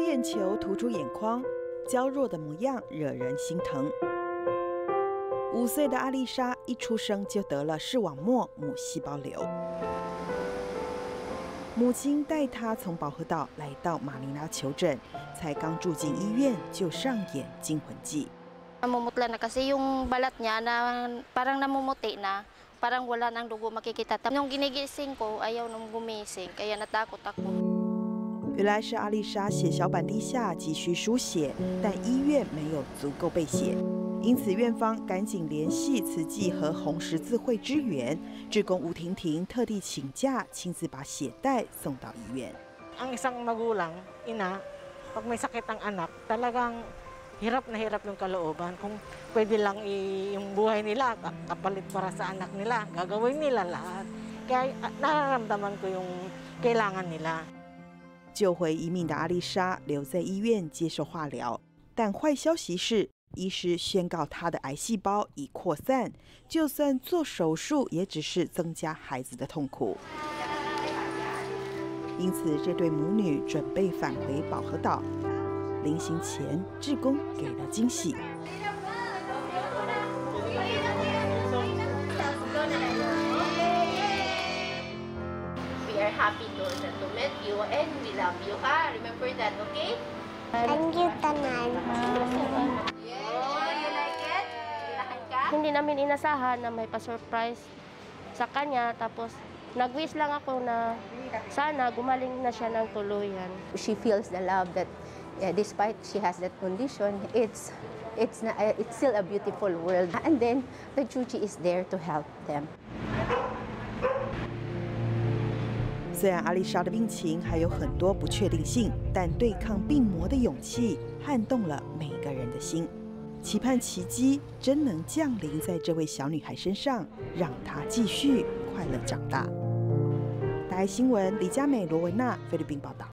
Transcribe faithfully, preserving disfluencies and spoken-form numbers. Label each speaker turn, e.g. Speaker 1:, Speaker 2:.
Speaker 1: 眼球突出眼眶，娇弱的模样惹人心疼。五岁的阿丽莎一出生就得了视网膜母细胞瘤，母亲带她从保和岛来到马尼拉求诊，才刚住进医院就上演惊魂记。
Speaker 2: Namumutla na kasi yung balat niya na parang namumuti na, parang wala nang dugo makikita. Nung ginigising ko, ayaw nung gumising, kaya natakot ako.
Speaker 1: 原来是阿丽莎血小板低下，急需输血，但医院没有足够备血，因此院方赶紧联系慈济和红十字会支援。志工吴婷婷特地请假，亲自把血袋送到医院。
Speaker 3: Ang isang magulang, ina, pag may sakit ang anak, talagang hirap na hirap yung kalooban. Kung pwede lang yung buhay nila, kapalit para sa anak nila, gagawin nila lahat. Kaya nararamdaman ko yung kailangan nila.
Speaker 1: 救回一命的阿丽莎留在医院接受化疗，但坏消息是，医师宣告她的癌细胞已扩散，就算做手术，也只是增加孩子的痛苦。因此，这对母女准备返回保和岛。临行前，志工给了惊喜。
Speaker 4: We are happy to, to meet you and we love you, ha? Remember that, okay?
Speaker 5: Thank you, Tanan.
Speaker 4: Oh, you like it? Kinahan ka?
Speaker 2: Hindi namin inasahan na may pa-surprise sa kanya, tapos nag-wish lang ako na sana gumaling na siya ng tuluyan.
Speaker 6: She feels the love that uh, despite she has that condition, it's it's not, uh, it's still a beautiful world. And then the Chuchi is there to help them.
Speaker 1: 虽然阿丽莎的病情还有很多不确定性，但对抗病魔的勇气撼动了每个人的心。期盼奇迹真能降临在这位小女孩身上，让她继续快乐长大。台新闻李佳美、罗维娜菲律宾报道。